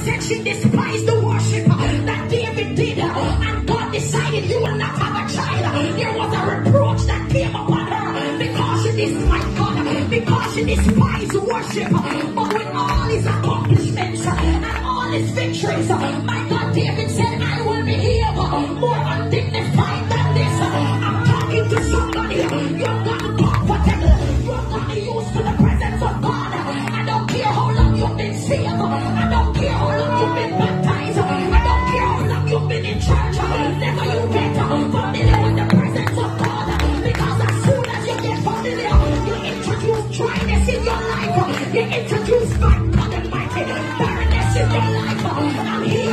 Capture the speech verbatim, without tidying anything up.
said she despised the worship that David did, and God decided you will not have a child. There was a reproach that came upon her because she despised God, because she despised worship. But with all his accomplishments and all his victories, my God, David said, I will behave more undignified than this. I'm talking to somebody. You've gotten comfortable. You've gotten used to the presence of God. I don't care how long you've been saved. I don't care how long you've been baptized. I don't care how long you've been in church. Never you get familiar with the presence of God. Because as soon as you get familiar, you introduce dryness in your life. You introduce, my God Almighty, barrenness in your life. I'm here